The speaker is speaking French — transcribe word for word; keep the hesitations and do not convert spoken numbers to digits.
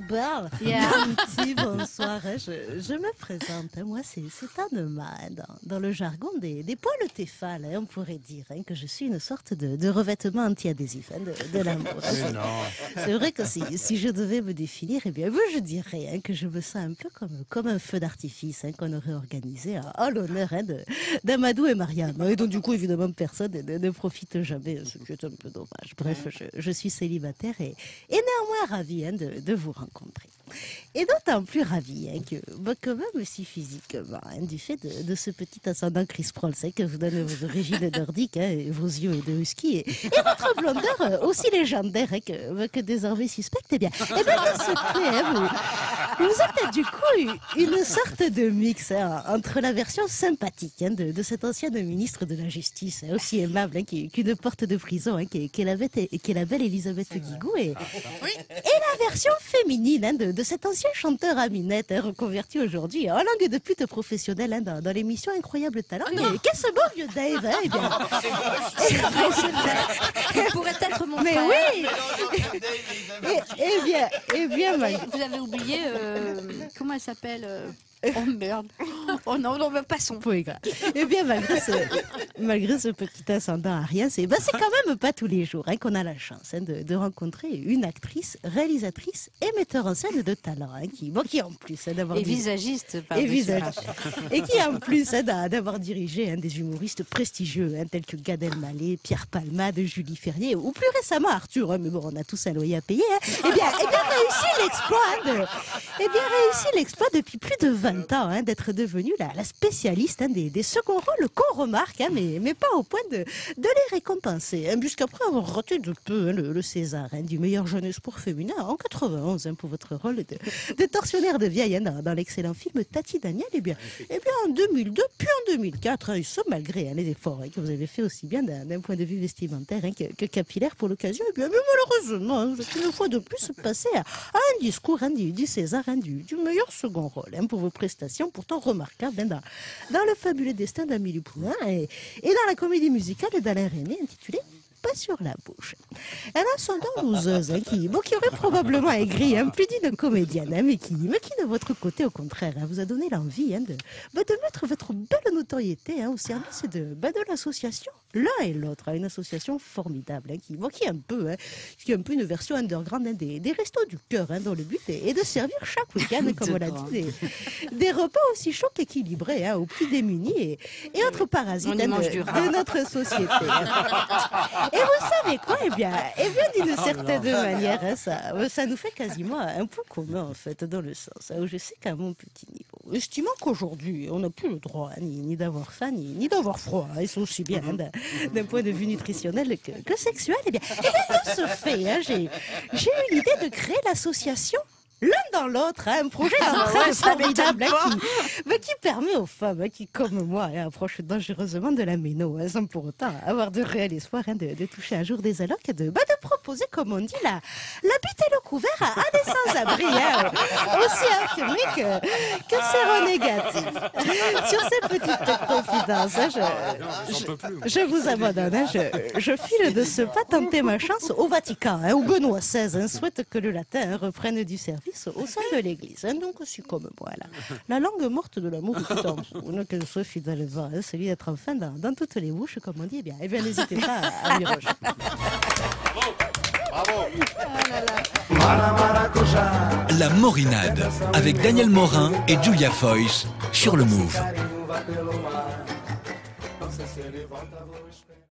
Belle. Yeah. Un petit bonsoir. hein. Je, je me présente. hein. Moi, c'est Anne-Ma. hein. Dans, dans le jargon des, des poils téphales, hein, on pourrait dire hein, que je suis une sorte de, de revêtement anti-adhésif hein, de, de l'amour. hein. Mais non. C'est vrai que si, si je devais me définir, eh bien, moi, je dirais hein, que je me sens un peu comme, comme un feu d'artifice hein, qu'on aurait organisé à, à l'honneur hein, de- d'Amadou et Mariam. Et donc, du coup, évidemment, personne ne, ne profite jamais, ce qui est un peu dommage. Bref, je, je suis célibataire et, et néanmoins ravie hein, de, de vous rencontrer. Et d'autant plus ravie hein, que, bah, que même aussi physiquement, hein, du fait de, de ce petit ascendant Chris Prols hein, que vous donne vos origines nordiques, hein, et vos yeux de husky, et, et votre blondeur euh, aussi légendaire hein, que, bah, que désormais suspecte, eh bien, eh bien de ce fait, hein, vous, vous êtes du coup une sorte de mix hein, entre la version sympathique hein, de, de cette ancienne ministre de la Justice, hein, aussi aimable hein, qui- qu'une porte de prison, hein, qui, est- qui est la bête, qui est la belle Elisabeth Guigou, et, et la version féminine hein, de, de cet ancien chanteur à minette, hein, reconverti aujourd'hui en langue de pute professionnelle hein, dans, dans l'émission Incroyable Talent. Mais qu'est-ce beau vieux Dave hein, eh bien. Ça pourrait être mon Mais frère. oui Eh eh bien, eh bien, ma- Vous avez oublié, euh, comment elle s'appelle euh, Oh merde. Oh non, non, mais passons. Oui, grave. Eh bien, malgré ce, malgré ce petit ascendant arien, c'est bah, c'est quand même pas tous les jours hein, qu'on a la chance hein, de, de rencontrer une actrice, réalisatrice et metteur en scène de talent, hein, qui, bon, qui en plus hein, d'avoir Et dit- visagiste, et par-dessus. visagiste. Et qui en plus hein, d'a- d'avoir dirigé hein, des humoristes prestigieux hein, tels que Gad Elmaleh, Pierre Palmade, Julie Ferrier ou plus récemment Arthur, hein, mais bon, on a tous un loyer à payer. Hein, eh bien, eh bien réussi l'exploit, hein, de- eh bien réussi l'exploit depuis plus de vingt ans hein, d'être devenue la, la spécialiste hein, des, des seconds rôles qu'on remarque, hein, mais, mais pas au point de, de les récompenser. Hein, puisqu'après avoir raté de peu hein, le, le César hein, du meilleur jeune espoir féminin en quatre-vingt-onze hein, pour votre rôle de, de tortionnaire de vieille hein, dans, dans l'excellent film Tati Daniel, eh bien, eh bien en deux mille deux puis en deux mille quatre, hein, et ce malgré hein, les efforts hein, que vous avez fait aussi bien d'un d'un point de vue vestimentaire hein, que, que capillaire pour l'occasion, eh bien, mais malheureusement, hein, vous êtes une fois de plus passé à, à un discours hein, du, du César hein, du, du meilleur second rôle hein, pour vos prestations pourtant remarquables hein, dans, dans le fabuleux destin d'Amélie Poulain et, et dans la comédie musicale d'Alain René intitulée Pas sur la bouche. Un ascendant loseuse hein, qui, bon, qui aurait probablement aigri hein, plus d'une comédienne, hein, mais, qui, mais qui de votre côté au contraire hein, vous a donné l'envie hein, de, bah, de mettre votre belle notoriété hein, au service de, bah, de l'association l'un et l'autre, hein, une association formidable hein, qui, bon, qui est un peu, hein, qui est un peu une version underground hein, des, des restos du cœur hein, dont le but est, est de servir chaque week-end, comme on l'a dit, des, des repas aussi chauds qu'équilibrés hein, aux plus démunis et, et autres parasites On y hein, mange de, du rat. de notre société. hein. Et vous savez quoi? Eh bien, eh bien d'une certaine manière, hein, ça, ça nous fait quasiment un point commun, en fait, dans le sens hein, où je sais qu'à mon petit niveau, estimant qu'aujourd'hui, on n'a plus le droit hein, ni, ni d'avoir faim, ni, ni d'avoir froid, hein, et c'est aussi bien hein, d'un d'un point de vue nutritionnel que, que sexuel, eh bien, eh bien, de ce fait, hein, j'ai j'ai eu l'idée de créer l'association l'un dans l'autre, hein, un projet d'entraide formidable hein, qui, mais qui permet aux femmes hein, qui, comme moi, hein, approchent dangereusement de la méno, hein, sans pour autant avoir de réel espoir hein, de, de toucher un jour des allocs, de, bah, de proposer, comme on dit, la, la bite et le couvert à, à des sans-abri, hein, aussi affirmé que, que séronégatif. Sur ces petites confidences, hein, je, J'en peux plus. moi. je vous abandonne, hein, je, je file de ce pas tenter ma chance au Vatican, hein, où Benoît seize hein, souhaite que le latin hein, reprenne du service au sein de l'Église. Hein, donc, aussi comme moi, la, la langue morte de l'amour est tout en vous, hein, qu'elle soit fidèlement, hein, celui d'être enfin dans, dans toutes les bouches, comme on dit, eh bien, eh bien n'hésitez pas à, à m'y rejoindre. La Morinade avec Daniel Morin et Julia Foyce sur le Move. Não sei se ele volta, vou esperar.